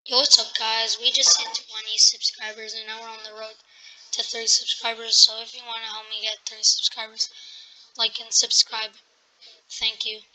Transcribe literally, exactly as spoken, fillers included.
Yo, what's up, guys? We just hit twenty subscribers, and now we're on the road to thirty subscribers. So if you want to help me get thirty subscribers, like and subscribe. Thank you.